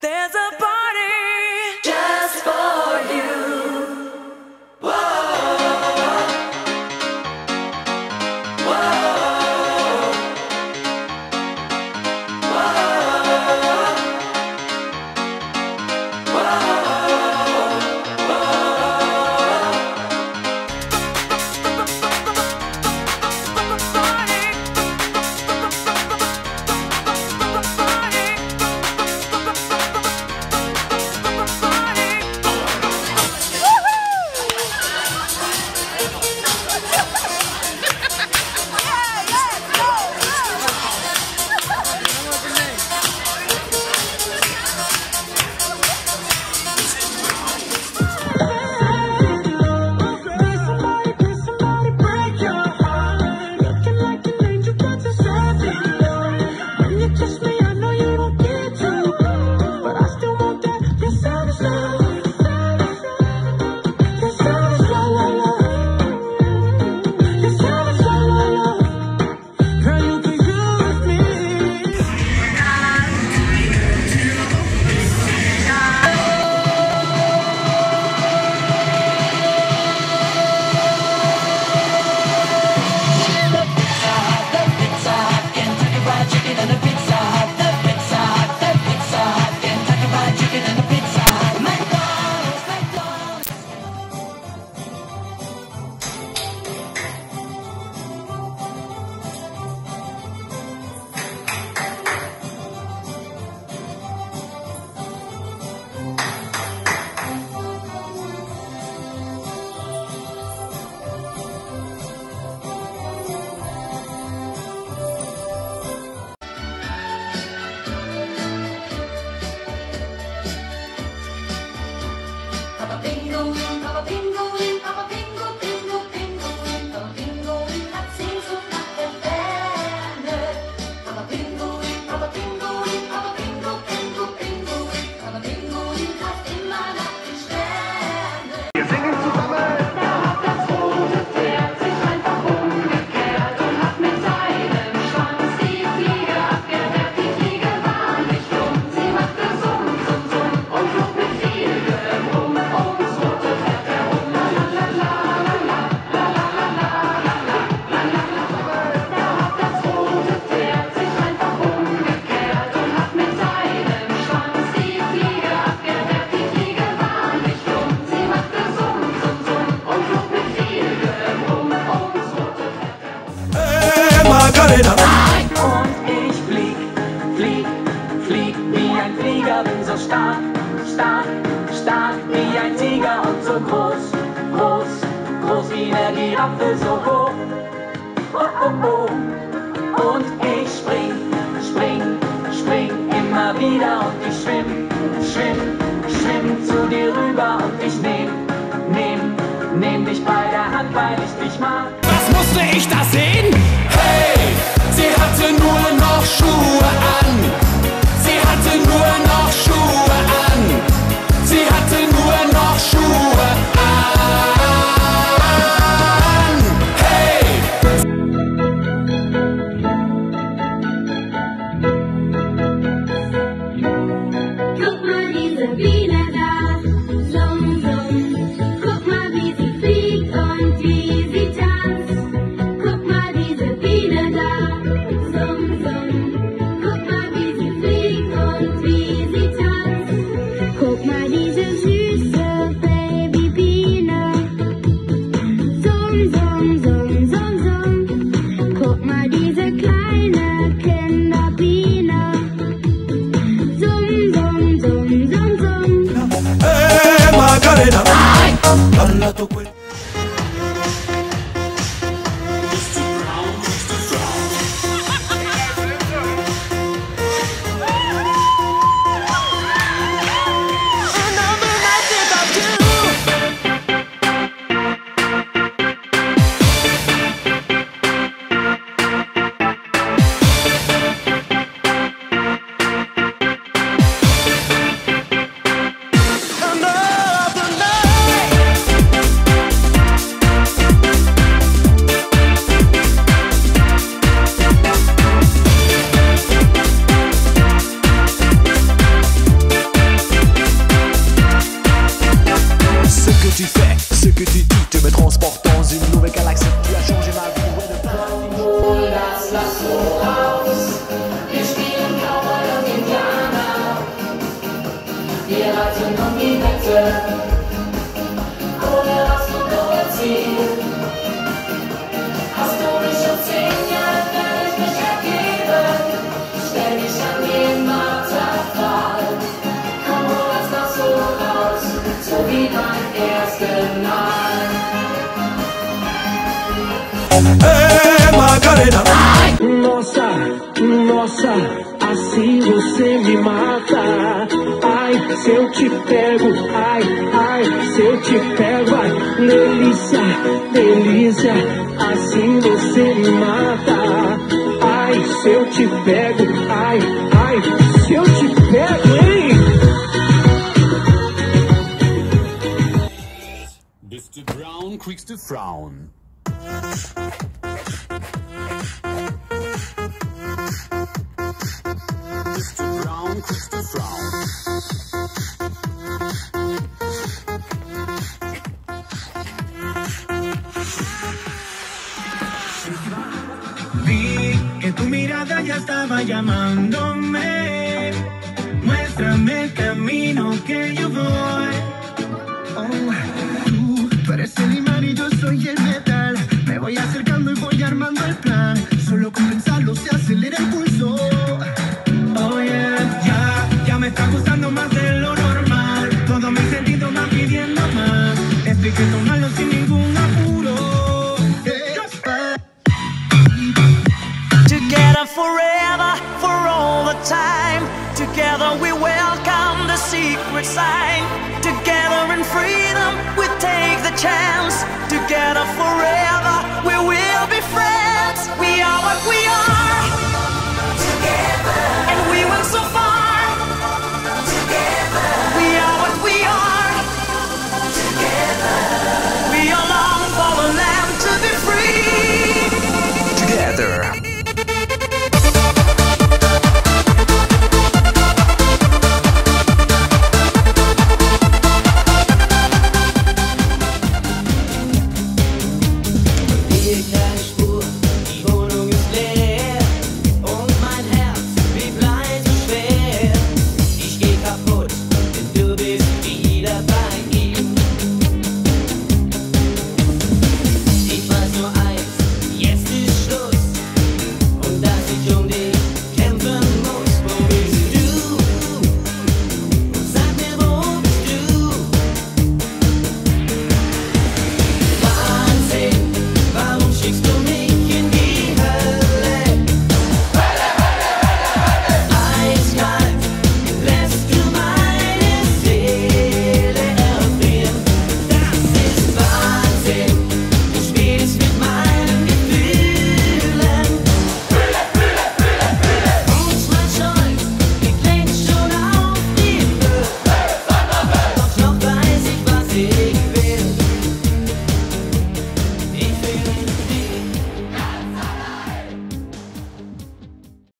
There's a party just for you. Whoa, whoa, whoa. Papa Pinguin, Papa Pinguin, Papa Pingu, Pingu, Pinguin. Papa Pinguin hat Sehnsucht nach der Ferne. Papa Pinguin, Papa Pinguin, Papa Pingu, Pingu, Pinguin. Papa Pinguin greift immer nach den Sternen. Wir singen zusammen. Da hat das rote Pferd sich einfach umgekehrt und hat mit seinem Schwanz die Fliege abgewehrt. Die Fliege war nicht dumm, sie machte Summ, Summ, Summ und flog mit viel Gerumm ums rote Pferd herum. La la la la la la la la la la la. Da hat das rote Pferd sich einfach umgekehrt und hat mit seinem Schwanz die Fliege abgewehrt. Die Fliege war nicht dumm, sie machte Summ, Summ, Summ und flog mit viel Gerumm ums rote Pferd herum. Hey, Macarena. Und ich flieg, flieg, flieg wie ein Flieger, bin so stark, stark, stark wie ein Tiger und so groß, groß, groß wie eine Giraffe, so hoch, oh, oh, oh. Und ich spring, spring, spring immer wieder und ich schwimm, schwimm, schwimm zu dir rüber und ich nehm dich bei der Hand, weil ich dich mag. Was musste ich da sehen? Hey, sie hatte nur noch Schuhe an. Sie hatte nur noch Schuhe an. Sie hatte nur noch Schuhe an. Hey! Guck mal diese Biene da, summ, summ. Guck mal wie sie fliegt und wie sie tanzt. Guck mal diese Biene da, summ, summ. Guck mal wie sie fliegt und wie sie tanzt. Guck mal diese süße Babybiene. Summ, summ, summ, summ, summ. Guck mal diese kleine Kinderbiene. Summ, summ, summ, summ, summ. Hey, Macarena. Balla tu cuerpo. Another night. also noch nie Wette. Ohne Hoffnung, ohne Ziel. Hast du mich um 10 Jahre, wenn ich mich ergebe? Stell dich an den Marterpfahl. Komm, hol uns noch so raus, so wie beim ersten Mal. Hey, Macarena. Nossa, nossa, assim você me mata. Ai, se eu te pego, ai, ai, se eu te pego, ai, delícia, delícia, assim você me mata. Ai, se eu te pego, ai, ai, se eu te pego, hein? Bist du brown, kriegst du Frauen. Bist du braun, kriegst du Frauen. Vi que tu mirada ya estaba llamándome. Muéstrame el camino que yo voy. Oh, tú eres el imán y yo soy el metal. Me voy acercando y voy armando el plan. Solo con pensarlo se acelera el pulso. Oh yeah, ya me está gustando más de lo normal. Todos mis sentidos van pidiendo más. Esto hay que tomarlo sin ningún apuro. Together forever, for all the time. Together we welcome the secret sign. Together in freedom we take the chance. Together forever we will be friends. We are what we are.